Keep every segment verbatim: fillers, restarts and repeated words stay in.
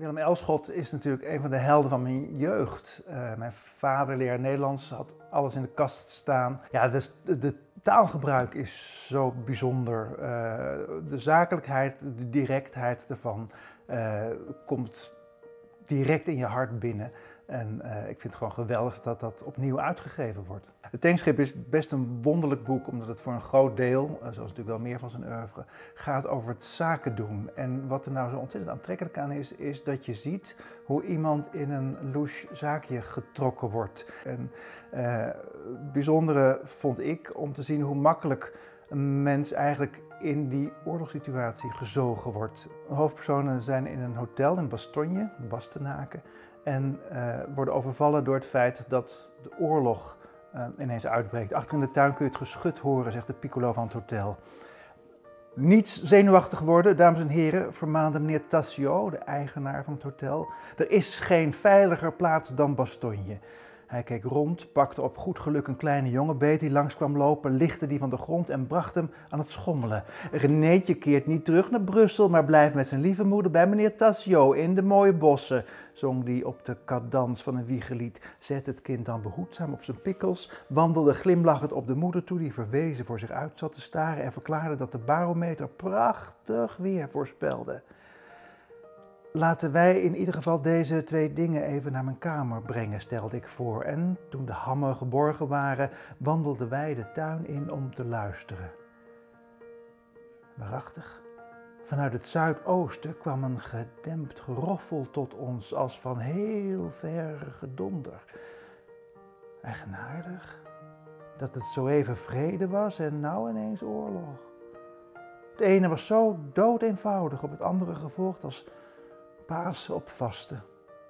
Willem Elschot is natuurlijk een van de helden van mijn jeugd. Uh, mijn vader, leraar Nederlands, had alles in de kast staan. Ja, dus de, de taalgebruik is zo bijzonder. Uh, de zakelijkheid, de directheid ervan uh, komt direct in je hart binnen. En uh, ik vind het gewoon geweldig dat dat opnieuw uitgegeven wordt. Het Tankschip is best een wonderlijk boek, omdat het voor een groot deel, uh, zoals natuurlijk wel meer van zijn oeuvre, gaat over het zaken doen. En wat er nou zo ontzettend aantrekkelijk aan is, is dat je ziet hoe iemand in een louche zaakje getrokken wordt. En uh, het bijzondere vond ik om te zien hoe makkelijk een mens eigenlijk in die oorlogssituatie gezogen wordt. De hoofdpersonen zijn in een hotel in Bastogne, Bastenaken. En uh, worden overvallen door het feit dat de oorlog uh, ineens uitbreekt. Achter in de tuin kun je het geschut horen, zegt de piccolo van het hotel. Niets zenuwachtig worden, dames en heren, vermaande meneer Tassio, de eigenaar van het hotel. Er is geen veiliger plaats dan Bastogne. Hij keek rond, pakte op goed geluk een kleine jongen beet die langs kwam lopen, lichtte die van de grond en bracht hem aan het schommelen. Renéetje keert niet terug naar Brussel, maar blijft met zijn lieve moeder bij meneer Tassio in de mooie bossen, zong die op de cadans van een wiegelied. Zette het kind dan behoedzaam op zijn pikkels, wandelde glimlachend op de moeder toe die verwezen voor zich uit zat te staren en verklaarde dat de barometer prachtig weer voorspelde. Laten wij in ieder geval deze twee dingen even naar mijn kamer brengen, stelde ik voor. En toen de hammen geborgen waren, wandelden wij de tuin in om te luisteren. Waarachtig, vanuit het zuidoosten kwam een gedempt geroffel tot ons als van heel ver gedonder. Eigenaardig, dat het zo even vrede was en nou ineens oorlog. Het ene was zo doodeenvoudig, op het andere gevolgd als Pasen op vasten.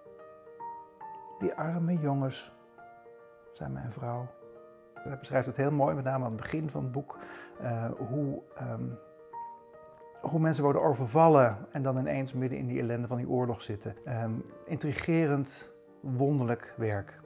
Die arme jongens, zei mijn vrouw. Hij beschrijft het heel mooi, met name aan het begin van het boek, uh, hoe, um, hoe mensen worden overvallen en dan ineens midden in die ellende van die oorlog zitten. Um, intrigerend, wonderlijk werk.